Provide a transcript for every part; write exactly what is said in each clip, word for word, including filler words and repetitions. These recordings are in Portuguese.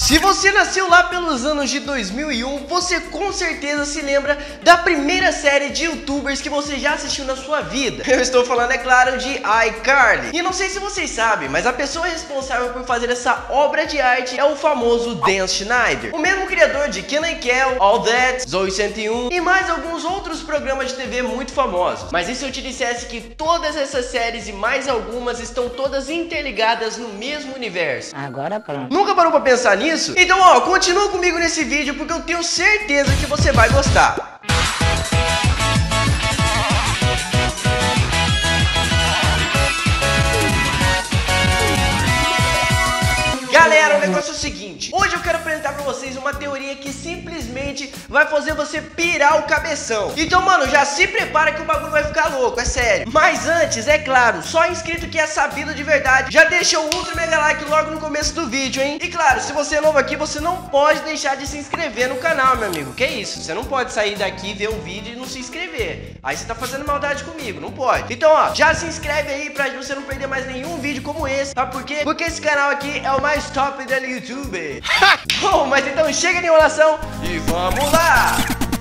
Se você nasceu lá pelos anos de dois mil e um, você com certeza se lembra da primeira série de youtubers que você já assistiu na sua vida. Eu estou falando, é claro, de iCarly. E não sei se vocês sabem, mas a pessoa responsável por fazer essa obra de arte é o famoso Dan Schneider, o mesmo criador de Kenan e Kel, All That, Zoey cento e um e mais alguns outros programas de T V muito famosos. Mas e se eu te dissesse que todas essas séries e mais algumas estão todas interligadas no mesmo universo? Agora pronto. Nunca parou pra pensar nisso? Então, ó, continua comigo nesse vídeo porque eu tenho certeza que você vai gostar. Galera, o negócio é o seguinte, hoje eu quero apresentar pra vocês uma teoria que simplesmente vai fazer você pirar o cabeção. Então, mano, já se prepara que o bagulho vai ficar louco, é sério. Mas antes, é claro, só inscrito que é sabido de verdade, já deixa o ultra mega like logo no começo do vídeo, hein? E claro, se você é novo aqui, você não pode deixar de se inscrever no canal, meu amigo. Que isso? Você não pode sair daqui, ver o vídeo e não se inscrever. Aí você tá fazendo maldade comigo, não pode. Então, ó, já se inscreve aí pra você não perder mais nenhum vídeo como esse, sabe por quê? Porque esse canal aqui é o mais top do YouTube. Bom, mas então chega de enrolação e vamos lá!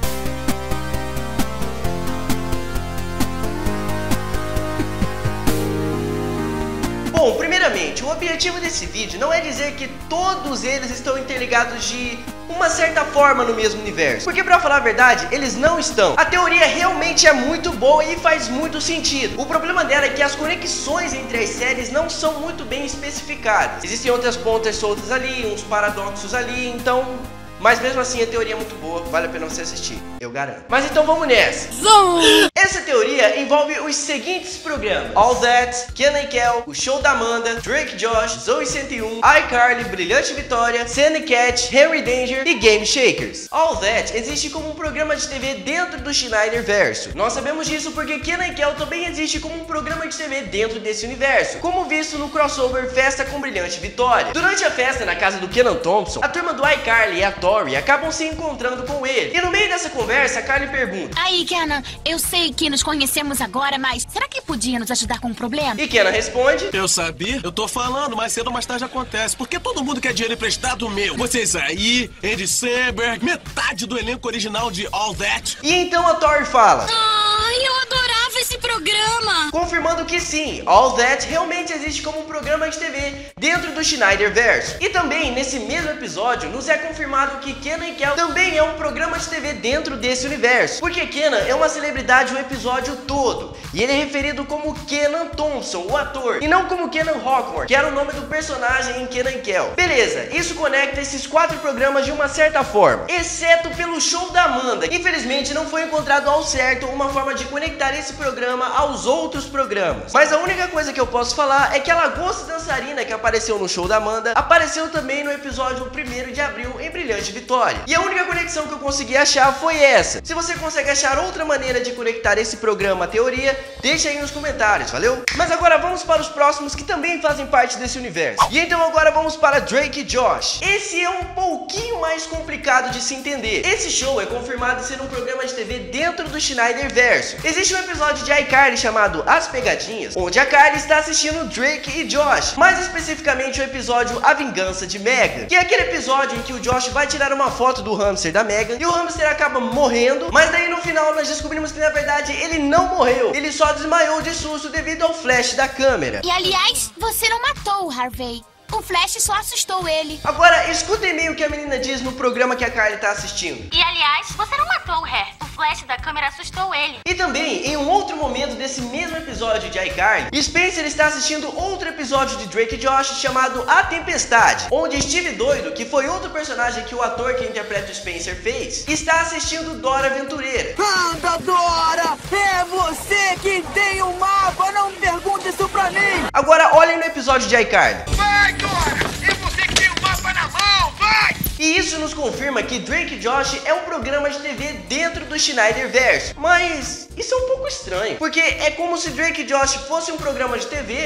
Bom, primeiramente, o objetivo desse vídeo não é dizer que todos eles estão interligados de uma certa forma no mesmo universo, porque pra falar a verdade, eles não estão. A teoria realmente é muito boa e faz muito sentido. O problema dela é que as conexões entre as séries não são muito bem especificadas. Existem outras pontas soltas ali, uns paradoxos ali, então... Mas mesmo assim a teoria é muito boa, vale a pena você assistir, eu garanto. Mas então vamos nessa. Zoom! Essa teoria envolve os seguintes programas: All That, Kenan e Kel, O Show da Amanda, Drake Josh, Zoey cento e um, iCarly, Brilhante Vitória, Sandy Cat, Henry Danger e Game Shakers. All That existe como um programa de T V dentro do Schneiderverso. Nós sabemos disso porque Kenan e Kel também existe como um programa de T V dentro desse universo, como visto no crossover Festa com Brilhante Vitória. Durante a festa na casa do Kenan Thompson, a turma do iCarly e a Tori acabam se encontrando com ele. E no meio dessa conversa, a Carly pergunta: Aí, Kenan, eu sei que nos conhecemos agora, mas será que podia nos ajudar com um problema? E Kenan responde: Eu sabia, eu tô falando, mais cedo ou mais tarde acontece, porque todo mundo quer dinheiro emprestado meu. Vocês aí, Andy Samberg, metade do elenco original de All That. E então a Tori fala: Ai, eu adorava esse programa. Confirmando que sim, All That realmente existe como um programa de T V dentro do Schneiderverso. E também, nesse mesmo episódio, nos é confirmado que Kenan e Kel também é um programa de T V dentro desse universo, porque Kenan é uma celebridade o episódio todo, e ele é referido como Kenan Thompson, o ator, e não como Kenan Hawkmore, que era o nome do personagem em Kenan e Kel. Beleza, isso conecta esses quatro programas de uma certa forma, exceto pelo Show da Amanda. Infelizmente não foi encontrado ao certo uma forma de conectar esse programa aos outros programas, mas a única coisa que eu posso falar é que a lagosta dançarina que apareceu no Show da Amanda apareceu também no episódio primeiro de abril em Brilhante Vitória. E a única conexão que eu consegui achar foi essa. Se você consegue achar outra maneira de conectar esse programa à teoria, deixa aí nos comentários, valeu? Mas agora vamos para os próximos que também fazem parte desse universo. E então agora vamos para Drake e Josh. Esse é um pouquinho mais complicado de se entender. Esse show é confirmado ser um programa de T V dentro do Schneiderverso. Existe um episódio de iCarly chamado As Pegadinhas, onde a Carly está assistindo Drake e Josh, mais especificamente o episódio A Vingança de Megan, que é aquele episódio em que o Josh vai tirar uma foto do hamster da Megan e o hamster acaba morrendo, mas daí no final nós descobrimos que na verdade ele não morreu, ele só desmaiou de susto devido ao flash da câmera. E aliás, você não matou o Harvey. O Flash só assustou ele. Agora, escutem bem o que a menina diz no programa que a Carly tá assistindo. E aliás, você não matou o Harry. O Flash da câmera assustou ele. E também, em um outro momento desse mesmo episódio de iCarly, Spencer está assistindo outro episódio de Drake e Josh chamado A Tempestade, onde Steve Doido, que foi outro personagem que o ator que interpreta o Spencer fez, está assistindo Dora Aventureira. Anda, Dora! É você que tem o mapa! Não pergunte isso pra mim! Agora, olhem no episódio de iCarly. Vai, Dora! É você que tem o mapa na mão! Vai! E isso nos confirma que Drake e Josh é um programa de T V dentro do Schneiderverso. Mas isso é um pouco estranho, porque é como se Drake e Josh fosse um programa de T V,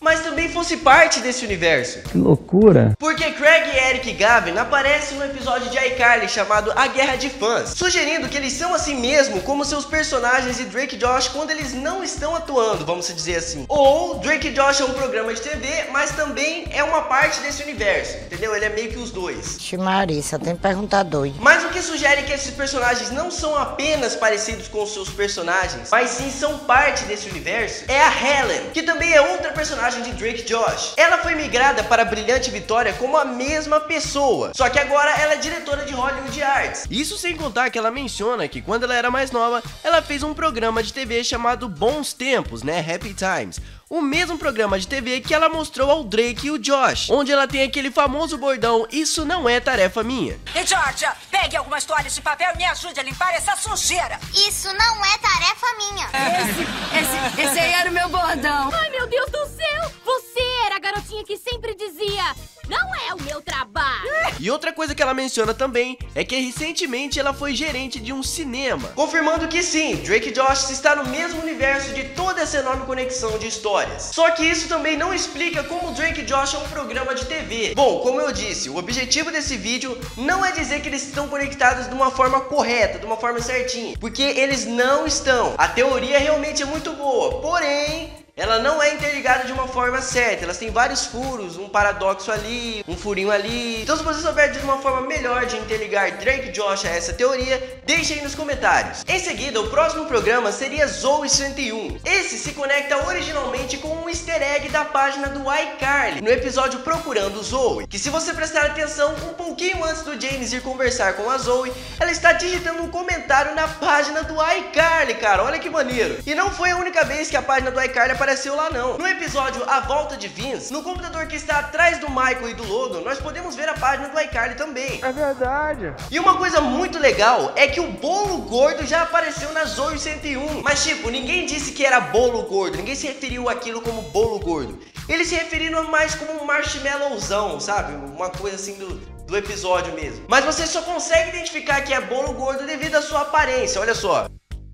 mas também fosse parte desse universo. Que loucura! Porque Craig, Eric e Gavin aparecem no episódio de iCarly chamado A Guerra de Fãs, sugerindo que eles são assim mesmo como seus personagens de Drake e Josh quando eles não estão atuando, vamos dizer assim. Ou Drake e Josh é um programa de T V, mas também é uma parte desse universo, entendeu? Ele é meio que os dois. Marissa, tem que perguntar doido. Mas o que sugere que esses personagens não são apenas parecidos com os seus personagens, mas sim são parte desse universo, é a Helen, que também é outra personagem de Drake e Josh. Ela foi migrada para a Brilhante Vitória como a mesma pessoa, só que agora ela é diretora de Hollywood Arts. Isso sem contar que ela menciona que quando ela era mais nova, ela fez um programa de T V chamado Bons Tempos, né, Happy Times. O mesmo programa de T V que ela mostrou ao Drake e o Josh, onde ela tem aquele famoso bordão, isso não é tarefa minha. E Georgia, pegue algumas toalhas de papel e me ajude a limpar essa sujeira. Isso não é tarefa minha. Esse, esse, esse aí era o meu bordão. Ai, meu Deus do céu! Você era a garotinha que sempre dizia, não é o meu trabalho. E outra coisa que ela menciona também é que recentemente ela foi gerente de um cinema, confirmando que sim, Drake e Josh está no mesmo universo de toda essa enorme conexão de histórias. Só que isso também não explica como Drake e Josh é um programa de T V. Bom, como eu disse, o objetivo desse vídeo não é dizer que eles estão conectados de uma forma correta, de uma forma certinha, porque eles não estão. A teoria realmente é muito boa, porém ela não é interligada de uma forma certa. Elas têm vários furos, um paradoxo ali, um furinho ali. Então se você souber de uma forma melhor de interligar Drake e Josh a essa teoria, deixe aí nos comentários. Em seguida, o próximo programa seria Zoey cento e um. Esse se conecta originalmente com um easter egg da página do iCarly, no episódio Procurando Zoey, que se você prestar atenção, um pouquinho antes do James ir conversar com a Zoey, ela está digitando um comentário na página do iCarly, cara, olha que maneiro. E não foi a única vez que a página do iCarly apareceu apareceu lá não. No episódio A Volta de Vince, no computador que está atrás do Michael e do Logan, nós podemos ver a página do iCarly também. É verdade. E uma coisa muito legal é que o bolo gordo já apareceu na Zoey cento e um. Mas tipo, ninguém disse que era bolo gordo, ninguém se referiu àquilo como bolo gordo. Eles se referiram mais como um marshmallowzão, sabe? Uma coisa assim do... do episódio mesmo. Mas você só consegue identificar que é bolo gordo devido à sua aparência, olha só.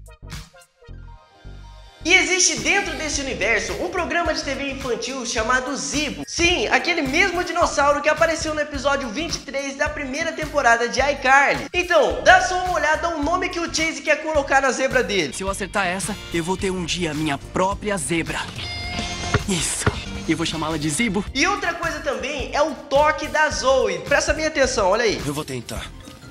E existe dentro desse universo um programa de T V infantil chamado Zeebo. Sim, aquele mesmo dinossauro que apareceu no episódio vinte e três da primeira temporada de iCarly. Então, dá só uma olhada ao nome que o Chase quer colocar na zebra dele. Se eu acertar essa, eu vou ter um dia minha própria zebra. Isso. E vou chamá-la de Zeebo. E outra coisa também é o toque da Zoey. Presta bem atenção, olha aí. Eu vou tentar.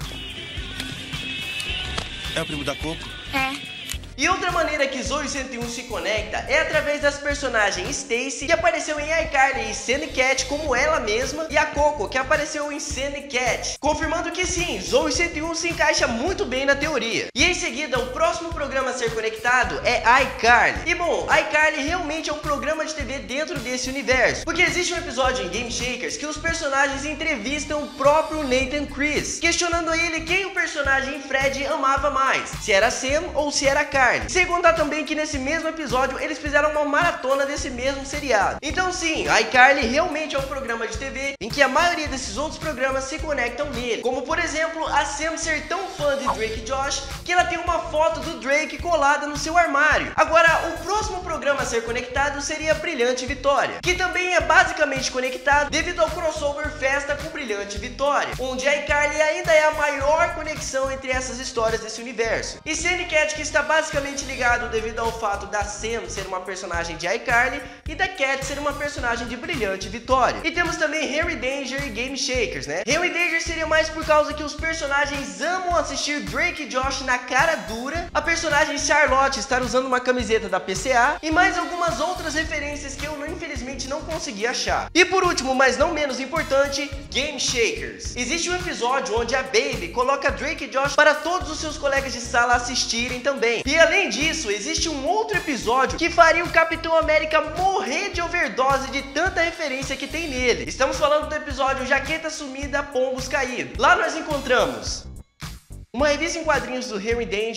É o primo da Coco? É. E outra maneira que Zoey cento e um se conecta é através das personagens Stacy, que apareceu em iCarly e Sandy Cat como ela mesma, e a Coco, que apareceu em Sandy Cat, confirmando que sim, Zoey cento e um se encaixa muito bem na teoria. E em seguida, o próximo programa a ser conectado é iCarly. E bom, iCarly realmente é um programa de T V dentro desse universo, porque existe um episódio em Game Shakers que os personagens entrevistam o próprio Nathan Chris, questionando a ele quem o personagem Fred amava mais, se era Sam ou se era Carly. Sem contar também que nesse mesmo episódio eles fizeram uma maratona desse mesmo seriado. Então sim, iCarly realmente é um programa de T V em que a maioria desses outros programas se conectam nele. Como por exemplo, a Sam ser tão fã de Drake e Josh que ela tem uma foto do Drake colada no seu armário. Agora, o próximo programa a ser conectado seria Brilhante Vitória, que também é basicamente conectado devido ao crossover Festa com Brilhante Vitória, onde a iCarly ainda é a maior conexão entre essas histórias desse universo. E Sandy Cat, que está basicamente ligado devido ao fato da Sam ser uma personagem de iCarly e da Cat ser uma personagem de Brilhante Vitória. E temos também Henry Danger e Game Shakers, né? Henry Danger seria mais por causa que os personagens amam assistir Drake e Josh na cara dura, a personagem Charlotte estar usando uma camiseta da P C A e mais algumas outras referências que eu infelizmente não consegui achar. E por último, mas não menos importante, Game Shakers. Existe um episódio onde a Baby coloca Drake e Josh para todos os seus colegas de sala assistirem também. E além disso, existe um outro episódio que faria o Capitão América morrer de overdose de tanta referência que tem nele. Estamos falando do episódio Jaqueta Sumida, Pombos Caídos. Lá nós encontramos uma revista em quadrinhos do Henry Danger,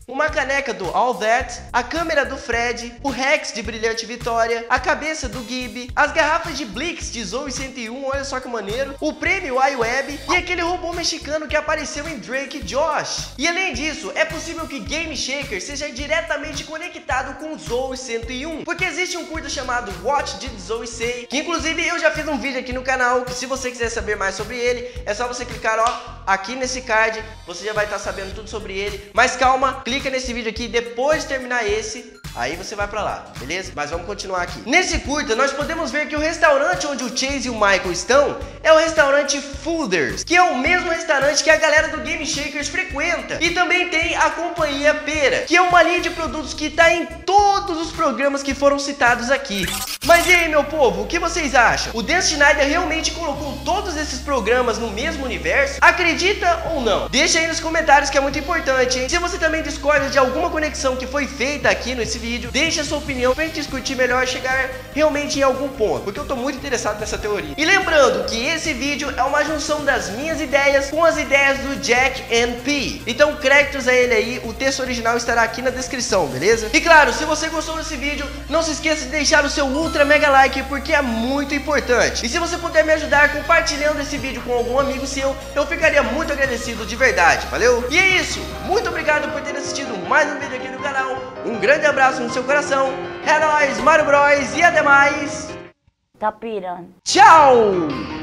uma caneca do All That, a câmera do Fred, o Rex de Brilhante Vitória, a cabeça do Gibby, as garrafas de Blix de Zoe cento e um, olha só que maneiro, o prêmio iWeb e aquele robô mexicano que apareceu em Drake e Josh. E além disso, é possível que Game Shaker seja diretamente conectado com Zoe cento e um, porque existe um curta chamado What Did Zoe Say, que inclusive eu já fiz um vídeo aqui no canal, que se você quiser saber mais sobre ele, é só você clicar ó, aqui nesse card, você já vai estar sabendo tudo sobre ele. Mas calma, clica nesse vídeo aqui depois de terminar esse, aí você vai pra lá, beleza? Mas vamos continuar aqui. Nesse curta, nós podemos ver que o restaurante onde o Chase e o Michael estão é o restaurante Fooders, que é o mesmo restaurante que a galera do Game Shakers frequenta. E também tem a Companhia Pera, que é uma linha de produtos que tá em todos os programas que foram citados aqui. Mas e aí, meu povo, o que vocês acham? O Dan Schneider realmente colocou todos esses programas no mesmo universo? Acredita ou não? Deixa aí nos comentários que é muito importante, hein? Se você também discorda de alguma conexão que foi feita aqui nesse vídeo, deixa a sua opinião pra gente discutir melhor e chegar realmente em algum ponto, porque eu tô muito interessado nessa teoria. E lembrando que esse vídeo é uma junção das minhas ideias com as ideias do Jack N P. Então créditos a ele aí, o texto original estará aqui na descrição, beleza? E claro, se você gostou desse vídeo, não se esqueça de deixar o seu ultra mega like, porque é muito importante. E se você puder me ajudar compartilhando esse vídeo com algum amigo seu, eu ficaria muito agradecido de verdade, valeu? E é isso, muito obrigado por ter assistido mais um vídeo aqui no canal, um grande abraço no seu coração, é nóis, Mario Bros, e até mais! Tá pirando. Tchau!